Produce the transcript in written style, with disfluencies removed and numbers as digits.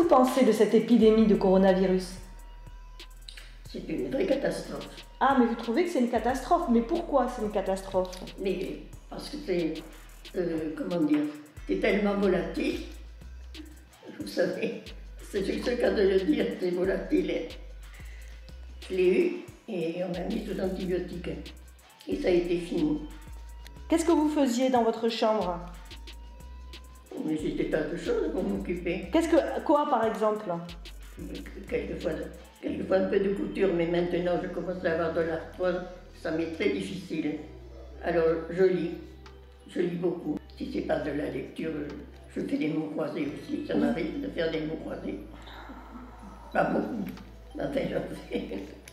pensez de cette épidémie de coronavirus? C'est une vraie catastrophe. Ah, mais vous trouvez que c'est une catastrophe? Mais pourquoi c'est une catastrophe? Mais parce que c'est, comment dire, c'est tellement volatile. Vous savez, c'est juste le cas de le dire, c'est volatile. Je l'ai eu et on m'a mis sous antibiotiques. Et ça a été fini. Qu'est-ce que vous faisiez dans votre chambre? Mais c'était tas de choses pour m'occuper. Quoi par exemple? Quelquefois un peu de couture, mais maintenant je commence à avoir de l'arthrose, ça m'est très difficile. Alors je lis beaucoup. Si c'est pas de la lecture, je fais des mots croisés aussi, ça m'arrive de faire des mots croisés. Pas beaucoup, enfin j'en fais.